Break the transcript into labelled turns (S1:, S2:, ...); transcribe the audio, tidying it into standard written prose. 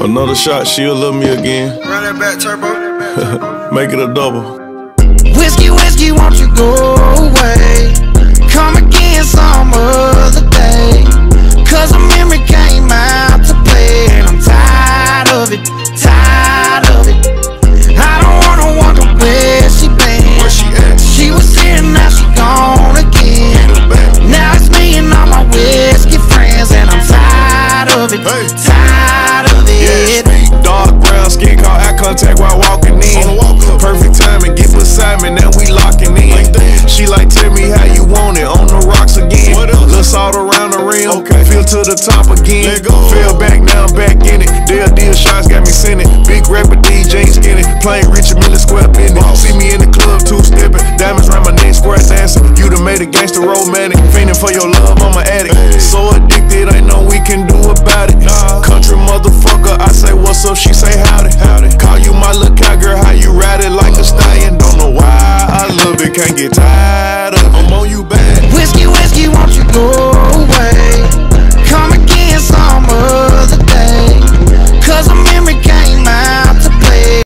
S1: Another shot, she'll love me again.
S2: Run that back turbo.
S1: Make it a double.
S3: Whiskey, whiskey, won't you go away? Come again some other day. Cause a memory came out to play, and I'm tired of it, tired of it. I don't wanna wonder where she been.
S2: Where she at?
S3: She was here, now she gone again. Now it's me and all my whiskey friends, and I'm tired of it, tired of it.
S1: Dark brown skin, caught eye contact while walking in. Perfect timing, get beside me, now we locking in. She like, tell me how you want it, on the rocks again. Little salt around the rim, feel to the top again. Fell back, now I'm back in it. Deal shots got me sending. Big rapper DJ skinny, playing Richard Mille square business. See me in the club, two-stepping, diamonds round my neck, square dancing. You done made a gangster romantic, fiending for your love, I'm an addict. So addicted, ain't no we can do about it. Country motherfucker, I say what's up, she say howdy. Call you my little cowgirl, how you ride it like a stallion. Don't know why I love it, can't get tired of it. I'm on you back.